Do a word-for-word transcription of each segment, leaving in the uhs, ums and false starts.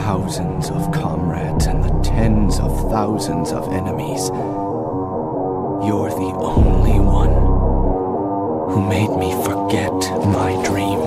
thousands of comrades and the tens of thousands of enemies, you're the only one who made me forget my dream.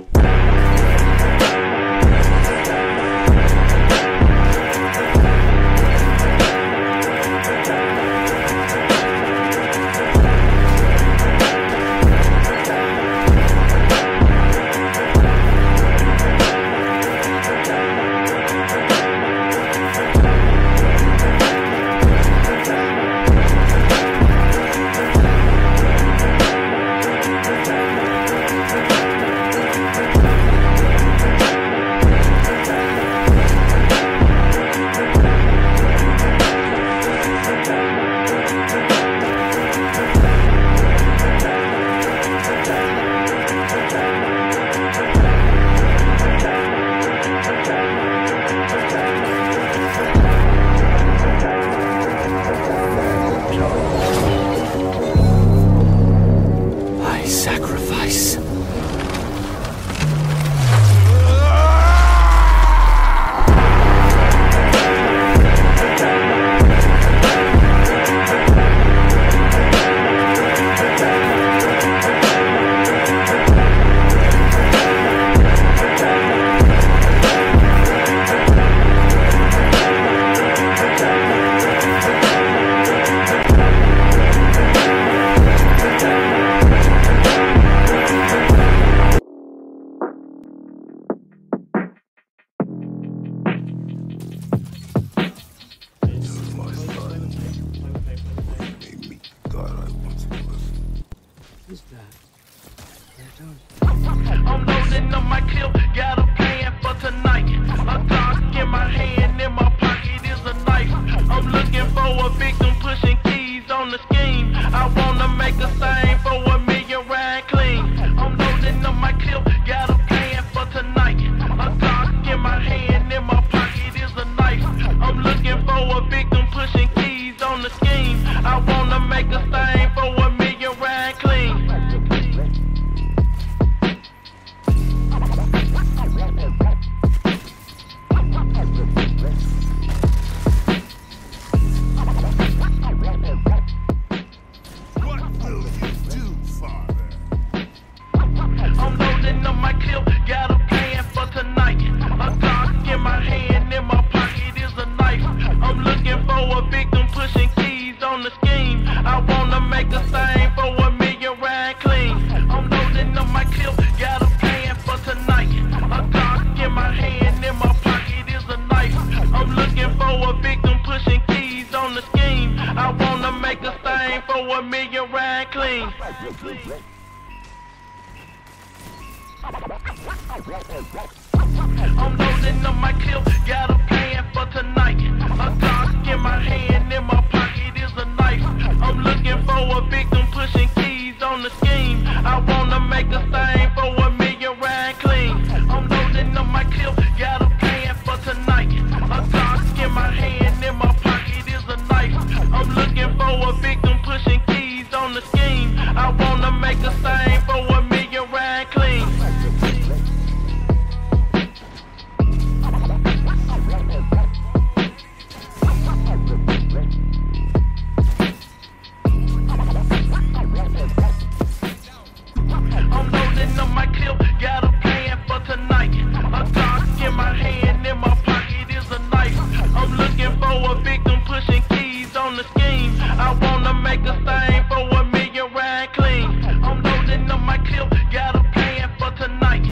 Sacrifice. Who's that? I'm loading up my clip, got a plan for tonight. A Glock in my hand, in my pocket is a knife. I'm looking for a victim, pushing keys on the scheme. I wanna make a sign for a million ride clean. I'm loading up my clip, got a plan for tonight. A Glock in my hand, in my pocket is a knife. I'm looking for a victim, pushing keys on the scheme. I wanna make a sign for a million ride clean. I'm loading up my clip, got a plan for tonight. A Glock in my hand, in my pocket is a knife. I'm looking for a victim, pushing keys on the scheme. I wanna make a sign for a million ride clean. I'm loading up my clip, got a plan for tonight. A Glock in my hand, in my pocket is a knife. I'm looking for a victim, pushing keys on the scheme. I wanna make a sign for a million ride clean. I'm loading up my clip, got a plan for tonight. A Glock in my hand, in my pocket is a knife. I'm looking for a victim, pushing keys on the scheme. I wanna make a sign for a million ride clean. I'm loading up my clip, got a plan for tonight. A Glock in my hand, in my pocket is a knife. I'm looking for a victim, pushing keys on the scheme. I wanna make a sign for a million ride clean. I'm loading up my clip, got a plan for tonight. A Glock in my hand, in my pocket is a knife. I'm looking for a victim, pushing keys on the scheme. I wanna make a sign